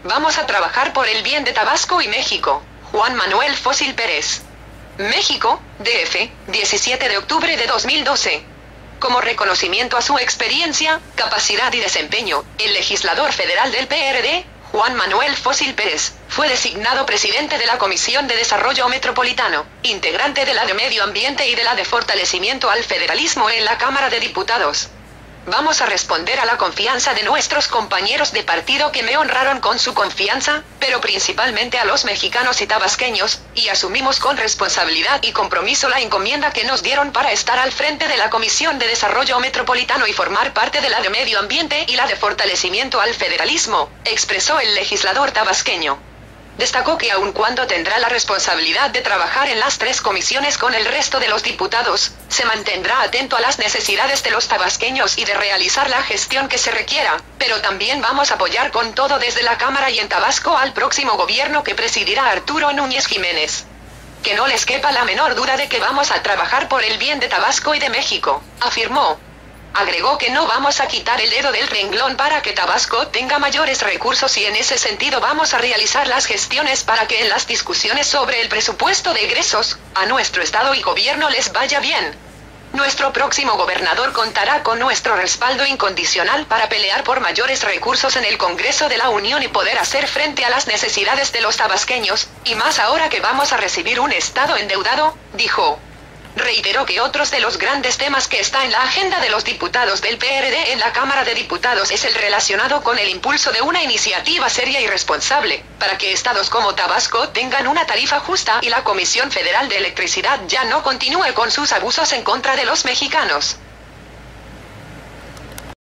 Vamos a trabajar por el bien de Tabasco y México. Juan Manuel Fósil Pérez. México, DF, 17 de octubre de 2012. Como reconocimiento a su experiencia, capacidad y desempeño, el legislador federal del PRD, Juan Manuel Fósil Pérez, fue designado presidente de la Comisión de Desarrollo Metropolitano, integrante de la de Medio Ambiente y de la de Fortalecimiento al Federalismo en la Cámara de Diputados. Vamos a responder a la confianza de nuestros compañeros de partido que me honraron con su confianza, pero principalmente a los mexicanos y tabasqueños, y asumimos con responsabilidad y compromiso la encomienda que nos dieron para estar al frente de la Comisión de Desarrollo Metropolitano y formar parte de la de Medio Ambiente y la de Fortalecimiento al Federalismo, expresó el legislador tabasqueño. Destacó que aun cuando tendrá la responsabilidad de trabajar en las tres comisiones con el resto de los diputados, se mantendrá atento a las necesidades de los tabasqueños y de realizar la gestión que se requiera, pero también vamos a apoyar con todo desde la Cámara y en Tabasco al próximo gobierno que presidirá Arturo Núñez Jiménez. Que no les quepa la menor duda de que vamos a trabajar por el bien de Tabasco y de México, afirmó. Agregó que no vamos a quitar el dedo del renglón para que Tabasco tenga mayores recursos y en ese sentido vamos a realizar las gestiones para que en las discusiones sobre el presupuesto de egresos, a nuestro estado y gobierno les vaya bien. Nuestro próximo gobernador contará con nuestro respaldo incondicional para pelear por mayores recursos en el Congreso de la Unión y poder hacer frente a las necesidades de los tabasqueños, y más ahora que vamos a recibir un estado endeudado, dijo. Reiteró que otros de los grandes temas que está en la agenda de los diputados del PRD en la Cámara de Diputados es el relacionado con el impulso de una iniciativa seria y responsable, para que estados como Tabasco tengan una tarifa justa y la Comisión Federal de Electricidad ya no continúe con sus abusos en contra de los mexicanos.